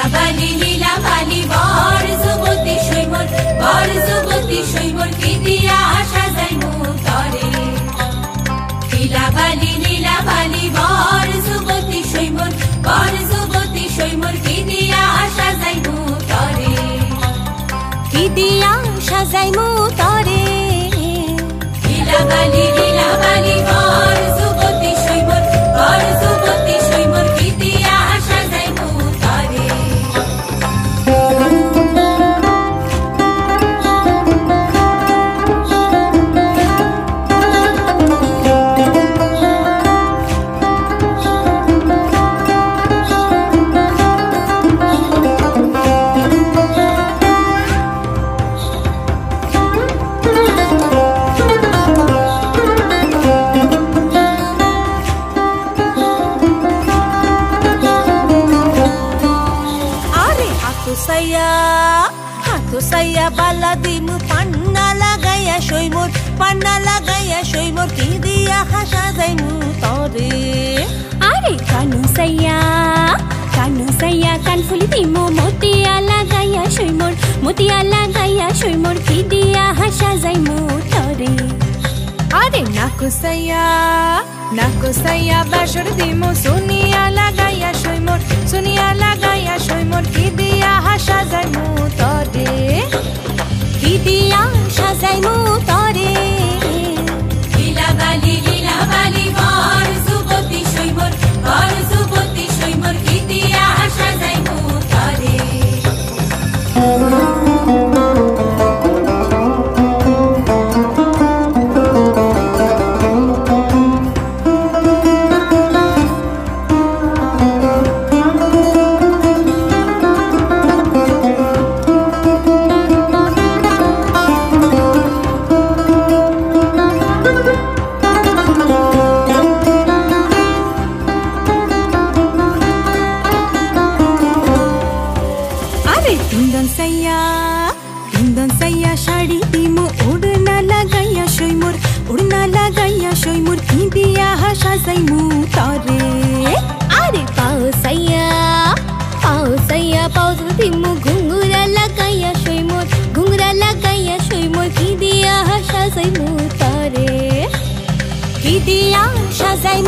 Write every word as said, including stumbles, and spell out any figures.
লীলাবালি লীলাবালি বর যুবতী সৈমর বর যুবতী সৈমর কি দিয়া সাজাইমু তরে লীলাবালি লীলাবালি বর যুবতী সৈমর বর যুবতী সৈমর কি দিয়া সাজাইমু তরে কি দিয়া সাজাইমু তরে লীলাবালি লীলাবালি বর যুবতী সৈমর বর যুবতী সৈমর কি দিয়া সাজাইমু তরে saya bala dimu panna lagaya shoimor panna lagaya shoimor ki dia hasha jaimu tore are kanu saya kanu saya kan fuli dimu motiya lagaya shoimor motiya lagaya shoimor ki dia hasha jaimu tore are naku saya naku saya bashor dimu suniya lagaya shoimor suniya lagaya shoimor ki dia hasha jaimu tore কি দিয়া সাজাইমু তরে লীলাবালি লীলাবালি বর যুবতী সৈমর বর যুবতী সৈমর কি দিয়া সাজাইমু তরে সাজাই